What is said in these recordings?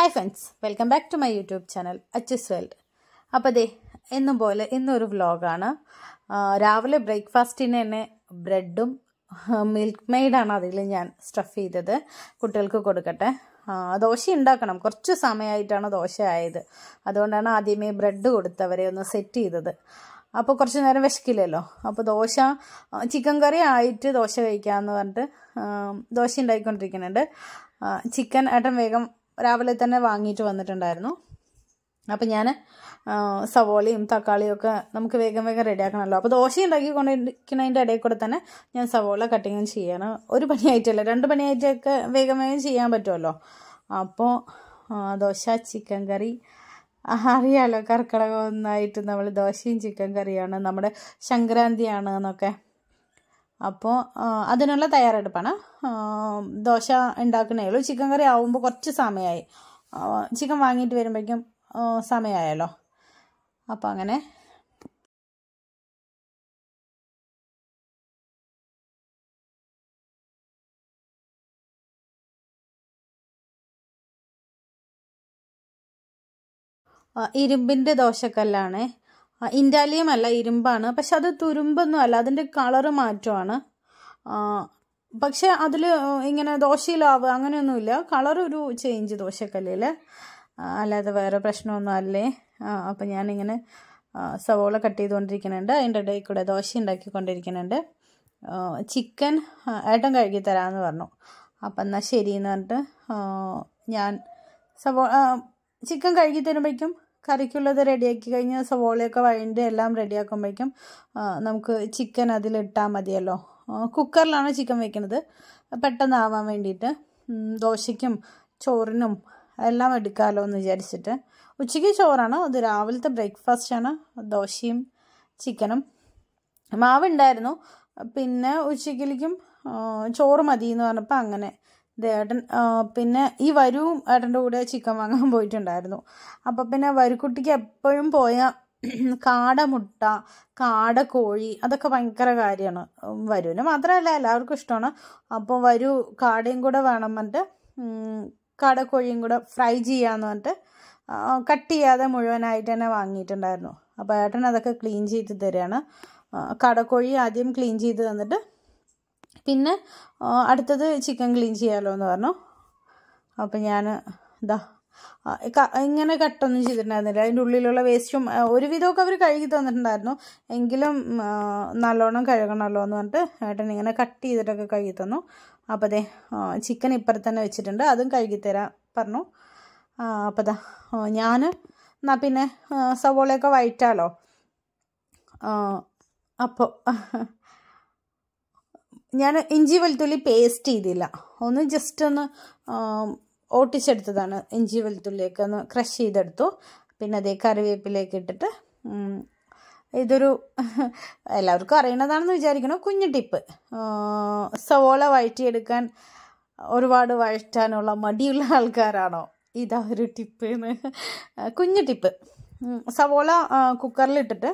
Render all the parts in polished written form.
Hi friends, welcome back to my YouTube channel Achu's world. അപ്പോൾ ദേ എന്നും പോലെ ഇന്നൊരു വ്ലോഗാണ്. രാവിലെ ബ്രേക്ക്ഫാസ്റ്റിന് തന്നെ ബ്രെഡും മിൽക്ക് മെയ്ഡാണ് അതിൽ ഞാൻ സ്റ്റഫ് ചെയ്തത്. കുട്ടികൾക്ക് കൊടുക്കട്ടെ. ദോശ ഉണ്ടാക്കണം, കുറച്ച് സമയമായിട്ടാണ് ദോശ ആയത്. അതുകൊണ്ടാണ് ആദ്യമേ ബ്രെഡ് കൊടുത്തവരെ ഒന്ന് സെറ്റ് ചെയ്തത്. അപ്പോൾ കുറച്ച് നേരം വിശക്കില്ലല്ലോ. അപ്പോൾ ദോശ ചിക്കൻ കറി ആയിട്ട് ദോശ കഴിക്കാമെന്ന് പറഞ്ഞിട്ട് ദോശ ഉണ്ടാക്കിക്കൊണ്ടിരിക്കുന്നുണ്ട്. ചിക്കൻ ഏട്ടൻ വേഗം രാവിലെ തന്നെ വാങ്ങിയിട്ട് വന്നിട്ടുണ്ടായിരുന്നു. അപ്പം ഞാൻ സവോളയും തക്കാളിയും ഒക്കെ നമുക്ക് വേഗം റെഡിയാക്കണമല്ലോ. അപ്പോൾ ദോശ ഉണ്ടാക്കിക്കൊണ്ടിരിക്കുന്നതിൻ്റെ ഇടയിൽ കൂടെ തന്നെ ഞാൻ സവോള കട്ടിങ്ങും ചെയ്യാണ്. ഒരു പണിയായിട്ടല്ല, 2 പണിയായിട്ടൊക്കെ വേഗം ചെയ്യാൻ പറ്റുമല്ലോ. അപ്പോൾ ദോശ ചിക്കൻ കറി അറിയാമല്ലോ, കർക്കിടകം ഒന്നായിട്ട് നമ്മൾ ദോശയും ചിക്കൻ കറിയാണ്, നമ്മുടെ സംക്രാന്തിയാണ് എന്നൊക്കെ. അപ്പോൾ അതിനുള്ള തയ്യാറെടുപ്പാണ്. ദോശ ഉണ്ടാക്കണേ ഉള്ളൂ. ചിക്കൻ കറി ആവുമ്പോൾ കുറച്ച് സമയമായി, ചിക്കൻ വാങ്ങിയിട്ട് വരുമ്പോഴേക്കും സമയമായല്ലോ. അപ്പോൾ അങ്ങനെ ഇരുമ്പിൻ്റെ ദോശക്കല്ലാണ്. ഇൻഡാലിയം അല്ല, ഇരുമ്പാണ്. പക്ഷെ അത് തുരുമ്പൊന്നും അല്ല, അതിൻ്റെ കളറ് മാറ്റമാണ്. പക്ഷെ അതിൽ ഇങ്ങനെ ദോശയിലാവുക അങ്ങനെയൊന്നുമില്ല, കളറൊരു ചേഞ്ച് ദോശക്കല്ലിൽ, അല്ലാതെ വേറെ പ്രശ്നമൊന്നും അല്ലേ. അപ്പം ഞാനിങ്ങനെ സവോള കട്ട് ചെയ്തുകൊണ്ടിരിക്കുന്നുണ്ട്, അതിൻ്റെ ഇടയിൽ കൂടെ ദോശ ഉണ്ടാക്കിക്കൊണ്ടിരിക്കുന്നുണ്ട്. ചിക്കൻ ഏട്ടൻ കഴുകി തരാമെന്ന് പറഞ്ഞു. അപ്പം എന്നാൽ ശരിയെന്ന് പറഞ്ഞിട്ട് ഞാൻ ചിക്കൻ കഴുകി തരുമ്പോഴേക്കും കറിക്കുള്ളത് റെഡിയാക്കി കഴിഞ്ഞ് സവോളയൊക്കെ വഴണ്ട് എല്ലാം റെഡിയാക്കുമ്പോഴേക്കും നമുക്ക് ചിക്കൻ അതിലിട്ടാൽ മതിയല്ലോ. കുക്കറിലാണ് ചിക്കൻ വെക്കുന്നത്, പെട്ടെന്നാവാൻ വേണ്ടിയിട്ട്. ദോശയ്ക്കും ചോറിനും എല്ലാം എടുക്കാമല്ലോ എന്ന് വിചാരിച്ചിട്ട്. ഉച്ചയ്ക്ക് ചോറാണ്, അത് രാവിലത്തെ ബ്രേക്ക്ഫാസ്റ്റാണ്. ദോശയും ചിക്കനും മാവുണ്ടായിരുന്നു. പിന്നെ ഉച്ചയ്ക്കിലേക്കും ചോറ് മതി എന്ന് പറഞ്ഞപ്പോൾ അങ്ങനെ ഏട്ടൻ പിന്നെ ഈ വരും ഏട്ടൻ്റെ കൂടെ ചിക്കൻ വാങ്ങാൻ പോയിട്ടുണ്ടായിരുന്നു. അപ്പോൾ പിന്നെ വരുക്കുട്ടിക്ക് എപ്പോഴും പോയ കാടമുട്ട, കാടക്കോഴി അതൊക്കെ ഭയങ്കര കാര്യമാണ്. വരുവിന് മാത്രമല്ല എല്ലാവർക്കും ഇഷ്ടമാണ്. അപ്പോൾ വരൂ കാടയും കൂടെ വേണം പറഞ്ഞിട്ട് കാടക്കോഴിയും കൂടെ ഫ്രൈ ചെയ്യാമെന്ന് പറഞ്ഞിട്ട് കട്ട് ചെയ്യാതെ മുഴുവനായിട്ട് തന്നെ വാങ്ങിയിട്ടുണ്ടായിരുന്നു. അപ്പോൾ ഏട്ടൻ അതൊക്കെ ക്ലീൻ ചെയ്ത് തരികയാണ്. കാടക്കോഴി ആദ്യം ക്ലീൻ ചെയ്ത് തന്നിട്ട് പിന്നെ അടുത്തത് ചിക്കൻ ക്ലീൻ ചെയ്യാമല്ലോ എന്ന് പറഞ്ഞു. അപ്പം ഞാൻ ഇങ്ങനെ കട്ടൊന്നും ചെയ്തിട്ടുണ്ടായിരുന്നില്ല. അതിൻ്റെ ഉള്ളിലുള്ള വേസ്റ്റും ഒരുവിധമൊക്കെ അവർ കഴുകി തന്നിട്ടുണ്ടായിരുന്നു. എങ്കിലും നല്ലോണം കഴുകണമല്ലോ എന്ന് പറഞ്ഞിട്ട് ഏട്ടൻ ഇങ്ങനെ കട്ട് ചെയ്തിട്ടൊക്കെ കഴുകി തന്നു. അപ്പോൾ അതെ ചിക്കൻ ഇപ്പുറത്ത് തന്നെ വെച്ചിട്ടുണ്ട്, അതും കഴുകി തരാൻ പറഞ്ഞു. അപ്പോൾ അതാ ഞാൻ എന്നാൽ പിന്നെ സവോളയൊക്കെ വഴറ്റാലോ. അപ്പോൾ ഞാൻ ഇഞ്ചി വെളുത്തുള്ളി പേസ്റ്റ് ചെയ്തില്ല, ഒന്ന് ജസ്റ്റ് ഒന്ന് ഓട്ടിച്ചെടുത്തതാണ്. ഇഞ്ചി വെളുത്തുള്ളിയൊക്കെ ഒന്ന് ക്രഷ് ചെയ്തെടുത്തു. പിന്നെ അതേ കറിവേപ്പിലേക്ക് ഇട്ടിട്ട് ഇതൊരു എല്ലാവർക്കും അറിയണതാണെന്ന് വിചാരിക്കണം, കുഞ്ഞു ടിപ്പ്. സവോള വഴറ്റിയെടുക്കാൻ ഒരുപാട് വഴറ്റാനുള്ള മടിയുള്ള ആൾക്കാരാണോ, ഇതാ ഒരു ടിപ്പ്, കുഞ്ഞു ടിപ്പ്. സവോള കുക്കറിലിട്ടിട്ട്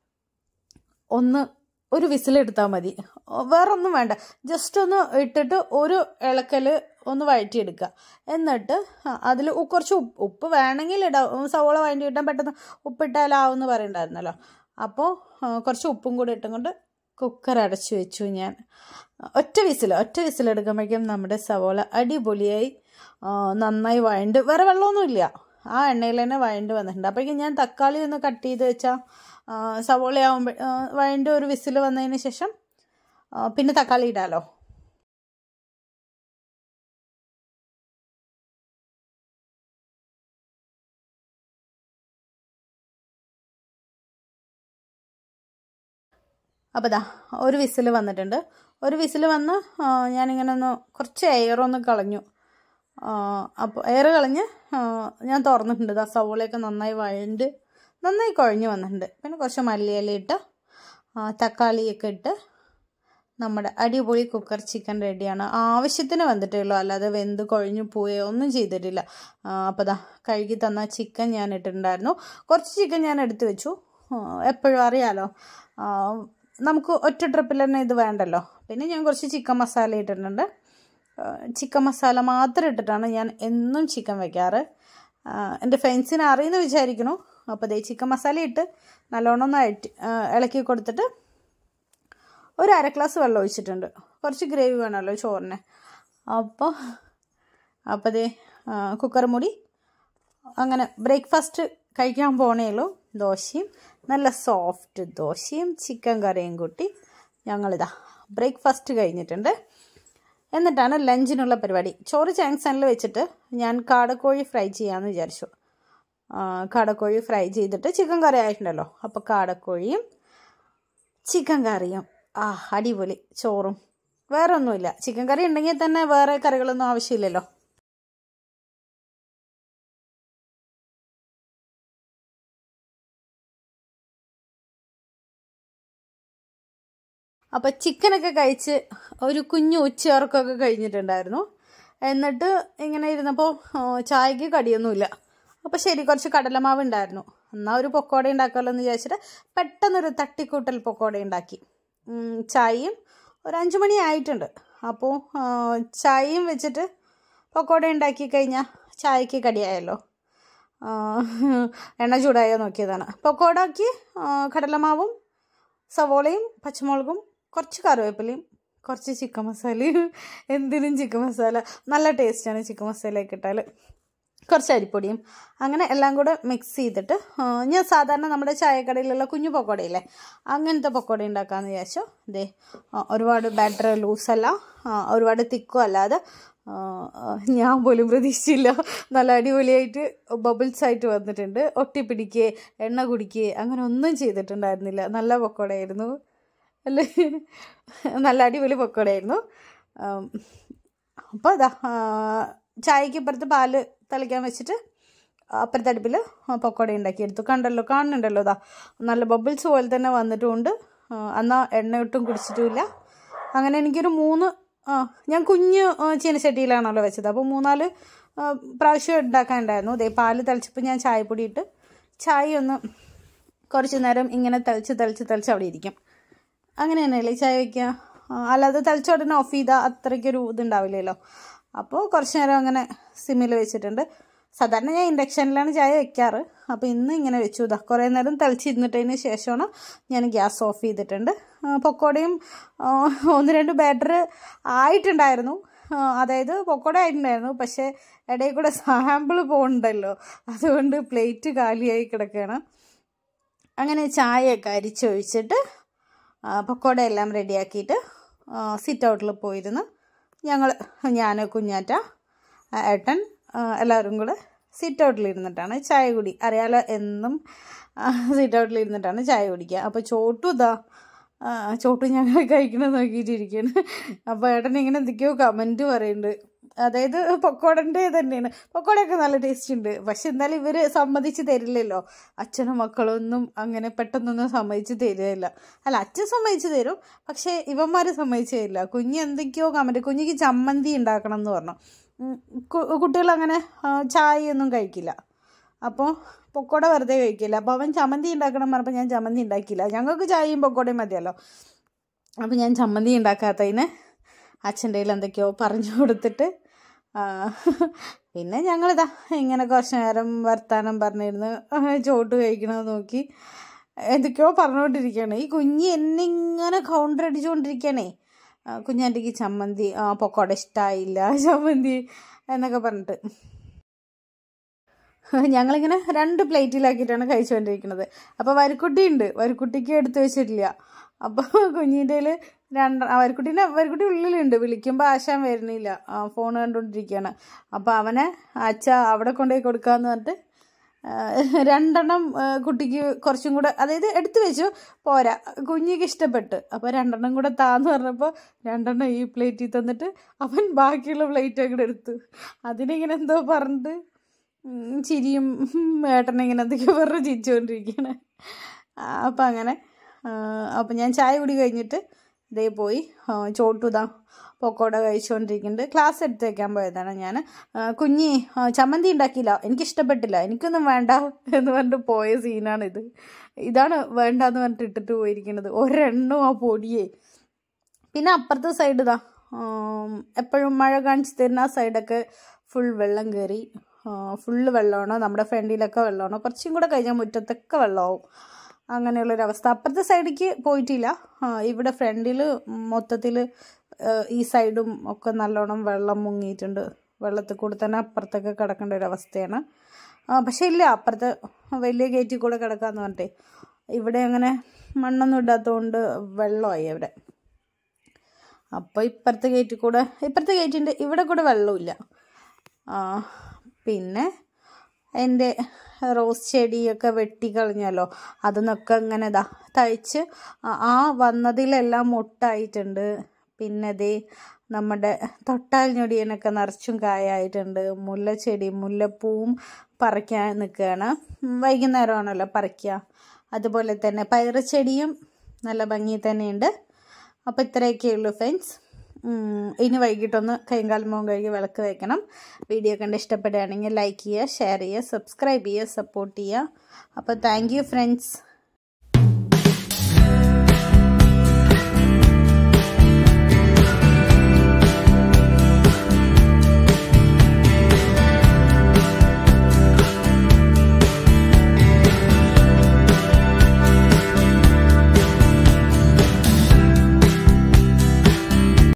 ഒരു വിസിലെടുത്താൽ മതി, വേറൊന്നും വേണ്ട. ജസ്റ്റ് ഒന്ന് ഇട്ടിട്ട് ഒരു ഇളക്കൽ ഒന്ന് വഴറ്റിയെടുക്കുക. എന്നിട്ട് അതിൽ കുറച്ച് ഉപ്പ് വേണമെങ്കിൽ ഇടാം. സവോള വഴറ്റി ഇട്ടാൻ പെട്ടെന്ന് ഉപ്പിട്ടാലാവെന്ന് പറയണ്ടായിരുന്നല്ലോ. അപ്പോൾ കുറച്ച് ഉപ്പും കൂടി ഇട്ടും കൊണ്ട് കുക്കർ അടച്ചു വെച്ചു ഞാൻ. ഒറ്റ വിസിലെടുക്കുമ്പോഴേക്കും നമ്മുടെ സവോള അടിപൊളിയായി നന്നായി വഴണ്ട്, വേറെ വെള്ളമൊന്നുമില്ല, ആ എണ്ണയിൽ തന്നെ വഴണ്ട് വന്നിട്ടുണ്ട്. അപ്പോഴേക്കും ഞാൻ തക്കാളി ഒന്ന് കട്ട് ചെയ്ത് വെച്ചാൽ സവോളയാവുമ്പോൾ വഴണ്ട് ഒരു വിസിൽ വന്നതിന് ശേഷം പിന്നെ തക്കാളി ഇടാമല്ലോ. അപ്പോൾ ദാ ഒരു വിസിൽ വന്നിട്ടുണ്ട്. ഒരു വിസിൽ വന്ന് ഞാനിങ്ങനെ കുറച്ച് എയറൊന്ന് കളഞ്ഞു. അപ്പോൾ എയർ കളഞ്ഞ് ഞാൻ തുറന്നിട്ടുണ്ട്. ദാ സവോളയൊക്കെ നന്നായി വഴണ്ട് നന്നായി കുഴഞ്ഞു വന്നിട്ടുണ്ട്. പിന്നെ കുറച്ച് മല്ലിയില ഇട്ട് തക്കാളിയൊക്കെ ഇട്ട് നമ്മുടെ അടിപൊളി കുക്കർ ചിക്കൻ റെഡിയാണ്. ആവശ്യത്തിന് വന്നിട്ടേ ഉള്ളൂ, അല്ലാതെ വെന്ത് കുഴഞ്ഞു പോയോ ഒന്നും ചെയ്തിട്ടില്ല. അപ്പോൾ ദാ കഴുകി തന്ന ചിക്കൻ ഞാൻ ഇട്ടിട്ടുണ്ടായിരുന്നു. കുറച്ച് ചിക്കൻ ഞാൻ എടുത്തു വെച്ചു. എപ്പോഴും അറിയാലോ നമുക്ക് ഒറ്റ ട്രിപ്പിൽ തന്നെ ഇത് വേണ്ടല്ലോ. പിന്നെ ഞാൻ കുറച്ച് ചിക്കൻ മസാല ഇട്ടിട്ടുണ്ട്. ചിക്കൻ മസാല മാത്രം ഇട്ടിട്ടാണ് ഞാൻ എന്നും ചിക്കൻ വയ്ക്കാറ്. എൻ്റെ ഫ്രണ്ട്സിനെ അറിയുമെന്ന് വിചാരിക്കണു. അപ്പോൾ ദേ ചിക്കൻ മസാല ഇട്ട് നല്ലോണം ഒന്ന് ഇളക്കി കൊടുത്തിട്ട് ഒരു 1/2 ഗ്ലാസ് വെള്ളം ഒഴിച്ചിട്ടുണ്ട്. കുറച്ച് ഗ്രേവി വേണമല്ലോ ചോറിന്. അപ്പോൾ ദേ കുക്കർ മൂടി അങ്ങനെ ബ്രേക്ക്ഫാസ്റ്റ് കഴിക്കാൻ പോണേ ഉള്ളൂ. ദോശയും നല്ല സോഫ്റ്റ് ദോശയും ചിക്കൻ കറിയും കൂട്ടി ഞങ്ങളിതാ ബ്രേക്ക്ഫാസ്റ്റ് കഴിഞ്ഞിട്ടുണ്ട്. എന്നിട്ടാണ് ലഞ്ചിനുള്ള പരിപാടി. ചോറ് ജംഗ്ഷനിൽ വെച്ചിട്ട് ഞാൻ കാടക്കോഴി ഫ്രൈ ചെയ്യാമെന്ന് വിചാരിച്ചു. കാടക്കോഴി ഫ്രൈ ചെയ്തിട്ട് ചിക്കൻ കറി ആയിട്ടുണ്ടല്ലോ, അപ്പോൾ കാടക്കോഴിയും ചിക്കൻ കറിയും അടിപൊളി. ചോറും വേറെ ഒന്നുമില്ല. ചിക്കൻ കറി ഉണ്ടെങ്കിൽ തന്നെ വേറെ കറികളൊന്നും ആവശ്യമില്ലല്ലോ. അപ്പോൾ ചിക്കനൊക്കെ കഴിച്ച് ഒരു കുഞ്ഞു ഉച്ചയുറക്കമൊക്കെ കഴിഞ്ഞിട്ടുണ്ടായിരുന്നു. എന്നിട്ട് ഇങ്ങനെ ഇരുന്നപ്പോൾ ചായക്ക് കടിയൊന്നുമില്ല. അപ്പോൾ ശരി, കുറച്ച് കടലമാവ് ഉണ്ടായിരുന്നു, എന്നാൽ ഒരു പൊക്കോട ഉണ്ടാക്കാമല്ലോ എന്ന് വിചാരിച്ചിട്ട് പെട്ടെന്നൊരു തട്ടിക്കൂട്ടൽ പൊക്കോട ഉണ്ടാക്കി. ചായയും ഒരു 5 മണി ആയിട്ടുണ്ട്. അപ്പോൾ ചായയും വെച്ചിട്ട് പൊക്കോട ഉണ്ടാക്കി കഴിഞ്ഞാൽ ചായക്ക് കടിയായല്ലോ. എണ്ണ ചൂടായോ നോക്കിയതാണ്. പൊക്കോടയ്ക്ക് കടലമാവും സവോളയും പച്ചമുളകും കുറച്ച് കറിവേപ്പിലയും കുറച്ച് ചിക്കൻ മസാലയും. എന്തിനും ചിക്കൻ മസാല നല്ല ടേസ്റ്റാണ് ചിക്കൻ മസാലയൊക്കെ ഇട്ടാൽ. കുറച്ച് അരിപ്പൊടിയും അങ്ങനെ എല്ലാം കൂടെ മിക്സ് ചെയ്തിട്ട് ഞാൻ സാധാരണ നമ്മുടെ ചായക്കടയിലുള്ള കുഞ്ഞു പക്കോടയില്ലേ, അങ്ങനത്തെ പക്കോട ഉണ്ടാക്കാമെന്ന് വിചാരിച്ചു. ഇതേ ഒരുപാട് ബാറ്റർ ലൂസല്ല, ഒരുപാട് തിക്കും അല്ലാതെ ഞാൻ പോലും പ്രതീക്ഷിച്ചില്ല. നല്ല അടിപൊളിയായിട്ട് ബബിൾസ് ആയിട്ട് വന്നിട്ടുണ്ട്. ഒട്ടിപ്പിടിക്കുക എണ്ണ കുടിക്കുക അങ്ങനെ ഒന്നും ചെയ്തിട്ടുണ്ടായിരുന്നില്ല. നല്ല പക്കോടയായിരുന്നു അല്ലേ, നല്ല അടിപൊളി പക്കോടയായിരുന്നു. അപ്പോൾ അതാ ചായക്ക് ഇപ്പുറത്ത് പാല് തിളയ്ക്കാൻ വെച്ചിട്ട് അപ്പുറത്തെ അടുപ്പിൽ പക്കോട ഉണ്ടാക്കിയെടുത്തു. കാണുന്നുണ്ടല്ലോ ഇതാ നല്ല ബബിൾസ് പോലെ തന്നെ വന്നിട്ടുമുണ്ട്. എന്നാൽ എണ്ണ ഒട്ടും കുടിച്ചിട്ടുമില്ല. അങ്ങനെ എനിക്കൊരു 3 ഞാൻ കുഞ്ഞ് ചീനച്ചട്ടിയിലാണല്ലോ വെച്ചത്, അപ്പോൾ 3-4 പ്രാവശ്യം ഉണ്ടാക്കാനുണ്ടായിരുന്നു. അതേ പാല് തിളച്ചപ്പോൾ ഞാൻ ചായപ്പൊടി ഇട്ട് ചായ ഒന്ന് കുറച്ച് നേരം ഇങ്ങനെ തിളച്ച് അവിടെ ഇരിക്കും. അങ്ങനെ തന്നെയല്ലേ ചായ വയ്ക്കുക, അല്ലാതെ തിളച്ച ഉടനെ ഓഫ് ചെയ്താൽ അത്രയ്ക്കൊരു ഇതുണ്ടാവില്ലല്ലോ. അപ്പോൾ കുറച്ച് നേരം അങ്ങനെ സിമ്മിൽ വെച്ചിട്ടുണ്ട്. സാധാരണ ഞാൻ ഇൻഡക്ഷനിലാണ് ചായ വെക്കാറ്. അപ്പോൾ ഇന്ന് ഇങ്ങനെ വെച്ചു. കുറേ നേരം തിളച്ചിരുന്നിട്ടതിന് ശേഷമാണ് ഞാൻ ഗ്യാസ് ഓഫ് ചെയ്തിട്ടുണ്ട്. പക്കോടയും 1-2 ബാറ്റർ ആയിട്ടുണ്ടായിരുന്നു, അതായത് പക്കോട ആയിട്ടുണ്ടായിരുന്നു. പക്ഷേ ഇടയിൽ കൂടെ സാമ്പിൾ പോകുന്നുണ്ടല്ലോ, അതുകൊണ്ട് പ്ലേറ്റ് കാലിയായി കിടക്കുകയാണ്. അങ്ങനെ ചായയൊക്കെ അരിച്ചൊഴിച്ചിട്ട് പക്കോട എല്ലാം റെഡിയാക്കിയിട്ട് സിറ്റ് ഔട്ടിൽ പോയിരുന്നു. ഞാൻ കുഞ്ഞാറ്റ ഏട്ടൻ എല്ലാവരും കൂടെ സിറ്റ് ഔട്ടിലിരുന്നിട്ടാണ് ചായ കുടി. അറിയാലോ, എന്നും സിറ്റ് ഔട്ടിലിരുന്നിട്ടാണ് ചായ കുടിക്കുക. അപ്പോൾ ചോട്ടു ഞങ്ങൾ കഴിക്കണമെന്ന് നോക്കിയിട്ടിരിക്കുകയാണ്. അപ്പോൾ ഏട്ടൻ ഇങ്ങനെ എന്തൊക്കെയോ കമൻറ്റ് പറയുന്നുണ്ട്. അതായത് പക്കോടൻ്റെ തന്നെയാണ്, പക്കോടയൊക്കെ നല്ല ടേസ്റ്റ് ഉണ്ട്. പക്ഷെ എന്നാലും ഇവർ സമ്മതിച്ച് തരില്ലല്ലോ. അച്ഛനും മക്കളൊന്നും അങ്ങനെ പെട്ടെന്നൊന്നും സമ്മതിച്ച് തരില്ല. അല്ല, അച്ഛൻ സമ്മതിച്ച് തരും, പക്ഷേ ഇവന്മാർ സമ്മതിച്ച് തരില്ല. കുഞ്ഞ് എന്തൊക്കെയോ കമൻറ്റ്, കുഞ്ഞിക്ക് ചമ്മന്തി ഉണ്ടാക്കണം എന്ന് പറഞ്ഞു. കുട്ടികളങ്ങനെ ചായയൊന്നും കഴിക്കില്ല, അപ്പോൾ പക്കോട വെറുതെ കഴിക്കില്ല. അപ്പോൾ അവൻ ചമ്മന്തി ഉണ്ടാക്കണം പറഞ്ഞപ്പോൾ ഞാൻ ചമ്മന്തി ഉണ്ടാക്കിയില്ല. ഞങ്ങൾക്ക് ചായയും പക്കോടയും മതിയല്ലോ. അപ്പോൾ ഞാൻ ചമ്മന്തി ഉണ്ടാക്കാത്തതിന് അച്ഛൻ്റെ കയ്യിൽ എന്തൊക്കെയോ പറഞ്ഞു കൊടുത്തിട്ട് പിന്നെ ഞങ്ങളിതാ ഇങ്ങനെ കുറച്ച് നേരം വർത്താനം പറഞ്ഞിരുന്ന് ചോട്ട് കഴിക്കണമെന്ന് നോക്കി എന്തൊക്കെയോ പറഞ്ഞുകൊണ്ടിരിക്കുകയാണ്. ഈ കുഞ്ഞ് എന്നെ ഇങ്ങനെ കൗണ്ടർ അടിച്ചുകൊണ്ടിരിക്കുകയാണേ. കുഞ്ഞാൻ്റെക്ക് ചമ്മന്തി പക്കോട ഇഷ്ടമായില്ല, ചമ്മന്തി എന്നൊക്കെ പറഞ്ഞിട്ട്. ഞങ്ങളിങ്ങനെ 2 പ്ലേറ്റിലാക്കിയിട്ടാണ് കഴിച്ചുകൊണ്ടിരിക്കുന്നത്. അപ്പോൾ വരിക്കുട്ടിക്ക് എടുത്തു വെച്ചിട്ടില്ല. അപ്പോൾ കുഞ്ഞിൻ്റെ കയ്യിൽ വരിക്കുട്ടി ഉള്ളിലുണ്ട്. വിളിക്കുമ്പോൾ ആശാൻ വരുന്നില്ല, ഫോൺ കണ്ടുകൊണ്ടിരിക്കുകയാണ്. അപ്പോൾ അവനെ അച്ഛ അവിടെ കൊണ്ടുപോയി കൊടുക്കാമെന്ന് പറഞ്ഞിട്ട് 2 കുട്ടിക്ക് കുറച്ചും കൂടെ, അതായത് എടുത്തു വെച്ചു, പോരാ, കുഞ്ഞിക്ക് ഇഷ്ടപ്പെട്ട്. അപ്പോൾ 2 കൂടെ താന്ന് പറഞ്ഞപ്പോൾ 2 ഈ പ്ലേറ്റിൽ തന്നിട്ട് അവൻ ബാക്കിയുള്ള പ്ലേറ്റ് അങ്ങോട്ട് എടുത്തു. അതിനിങ്ങനെ എന്തോ പറഞ്ഞിട്ട് ചിരിയും ഏട്ടനിങ്ങനെ എന്തൊക്കെയോ പറഞ്ഞ് ചിരിച്ചുകൊണ്ടിരിക്കുകയാണ്. അപ്പം അങ്ങനെ അപ്പം ഞാൻ ചായ കുടി കഴിഞ്ഞിട്ട് ഇതേ പോയി ചോട്ടുതാ പക്കോട കഴിച്ചുകൊണ്ടിരിക്കുന്നുണ്ട്. ക്ലാസ് എടുത്ത് വയ്ക്കാൻ പോയതാണ് ഞാൻ. കുഞ്ഞി ചമ്മന്തി ഉണ്ടാക്കിയില്ല, എനിക്കിഷ്ടപ്പെട്ടില്ല, എനിക്കൊന്നും വേണ്ട എന്ന് പറഞ്ഞിട്ട് പോയ സീനാണിത്. ഇതാണ് വേണ്ടാന്ന് പറഞ്ഞിട്ട് ഇട്ടിട്ട് പോയിരിക്കുന്നത്. ഒരെണ്ണവും ആ പൊടിയേ. പിന്നെ അപ്പുറത്തെ സൈഡ് എപ്പോഴും മഴ കാണിച്ച് തരുന്ന ആ സൈഡൊക്കെ ഫുൾ വെള്ളം കയറി. ഫുള്ള് വെള്ളമാണ്. നമ്മുടെ ഫ്രണ്ടിലൊക്കെ വെള്ളമാണ്. കുറച്ചും കൂടെ കഴിഞ്ഞാൽ മുറ്റത്തൊക്കെ വെള്ളമാവും. അങ്ങനെയുള്ളൊരവസ്ഥ. അപ്പുറത്തെ സൈഡിലേക്ക് പോയിട്ടില്ല. ഇവിടെ ഫ്രണ്ടിൽ മൊത്തത്തിൽ ഈ സൈഡും ഒക്കെ നല്ലോണം വെള്ളം മുങ്ങിയിട്ടുണ്ട്. വെള്ളത്തിൽ കൂടെ തന്നെ അപ്പുറത്തൊക്കെ കിടക്കേണ്ട ഒരു അവസ്ഥയാണ്. പക്ഷേ ഇല്ല, അപ്പുറത്ത് വലിയ ഗേറ്റിൽ കൂടെ കിടക്കാമെന്ന് പറഞ്ഞിട്ടേ ഇവിടെ അങ്ങനെ മണ്ണൊന്നും ഇടാത്തതുകൊണ്ട് വെള്ളമായി അവിടെ. അപ്പോൾ ഇപ്പുറത്തെ ഗേറ്റിൻ്റെ ഇവിടെ കൂടെ വെള്ളമില്ല. പിന്നെ എൻ്റെ റോസ് ചെടിയൊക്കെ വെട്ടിക്കളഞ്ഞല്ലോ. അതിന്നൊക്കെ ഇങ്ങനെ തഴിച്ച് വന്നതിലെല്ലാം മുട്ടായിട്ടുണ്ട്. പിന്നെ ദേ നമ്മുടെ തൊട്ടാൽ ഞൊടിയനൊക്കെ നിറച്ചും കായായിട്ടുണ്ട്. മുല്ലപ്പൂവും പറിക്കാൻ നിൽക്കുകയാണ്. വൈകുന്നേരമാണല്ലോ പറിക്കുക. അതുപോലെ തന്നെ പയറുചെടിയും നല്ല ഭംഗി തന്നെയുണ്ട്. അപ്പോൾ ഇത്രയൊക്കെ ഉള്ളൂ ഫ്രണ്ട്സ്. ഇനി വൈകിട്ടൊന്ന് കൈകാൽ മുഖം കഴുകി വിളക്ക് വയ്ക്കണം. വീഡിയോ കണ്ട് ഇഷ്ടപ്പെടുകയാണെങ്കിൽ ലൈക്ക് ചെയ്യുക, ഷെയർ ചെയ്യുക, സബ്സ്ക്രൈബ് ചെയ്യുക, സപ്പോർട്ട് ചെയ്യുക. അപ്പോൾ താങ്ക് യു ഫ്രണ്ട്സ്.